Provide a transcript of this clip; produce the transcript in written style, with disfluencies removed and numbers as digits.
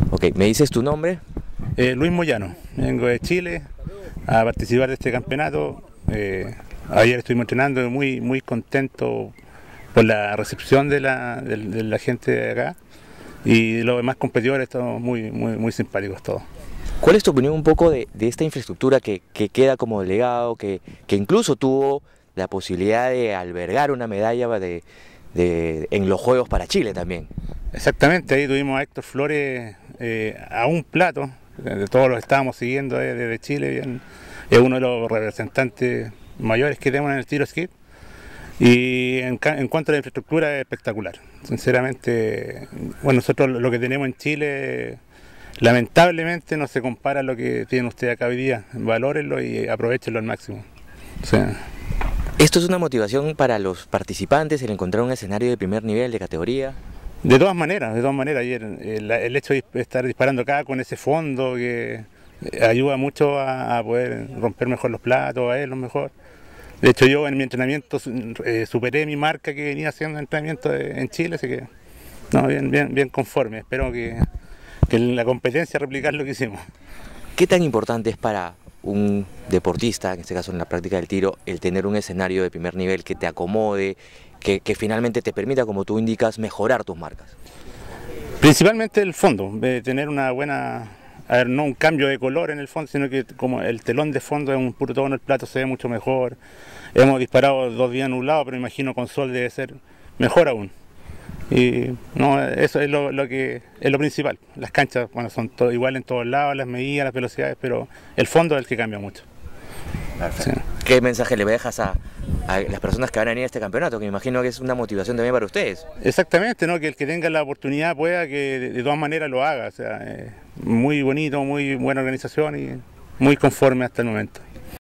Ok, ¿me dices tu nombre? Luis Moyano, vengo de Chile a participar de este campeonato. Ayer estuvimos entrenando, muy contento por la recepción de la gente de acá, y los demás competidores, todos muy simpáticos todos. ¿Cuál es tu opinión un poco de esta infraestructura que queda como legado, que incluso tuvo la posibilidad de albergar una medalla en los Juegos para Chile también? Exactamente, ahí tuvimos a Héctor Flores a un plato, de todos los que estábamos siguiendo desde Chile, es uno de los representantes mayores que tenemos en el tiro esquí. Y en cuanto a la infraestructura, es espectacular. Sinceramente, bueno, nosotros lo que tenemos en Chile, lamentablemente no se compara a lo que tienen ustedes acá hoy día. Valórenlo y aprovechenlo al máximo. O sea, ¿Esto es una motivación para los participantes el encontrar un escenario de primer nivel, de categoría? de todas maneras, ayer el hecho de estar disparando acá con ese fondo que ayuda mucho a poder romper mejor los platos, a verlos mejor. De hecho, yo en mi entrenamiento superé mi marca que venía haciendo entrenamiento en Chile, así que no, bien conforme. Espero que en la competencia replicar lo que hicimos. ¿Qué tan importante es para un deportista, en este caso en la práctica del tiro, el tener un escenario de primer nivel que te acomode, que finalmente te permita, como tú indicas, mejorar tus marcas? Principalmente el fondo, tener una buena, a ver, no un cambio de color en el fondo, sino que como el telón de fondo es un puro tono, el plato se ve mucho mejor. Hemos disparado 2 días nublados, pero imagino con sol debe ser mejor aún. Y no, eso es lo que es lo principal. Las canchas, bueno, son todo igual en todos lados, las medidas, las velocidades, pero el fondo es el que cambia mucho. Sí. ¿Qué mensaje le dejas a las personas que van a venir a este campeonato? Que me imagino que es una motivación también para ustedes. Exactamente, ¿no? Que el que tenga la oportunidad pueda, que de todas maneras lo haga. O sea, muy bonito, muy buena organización y muy conforme hasta el momento.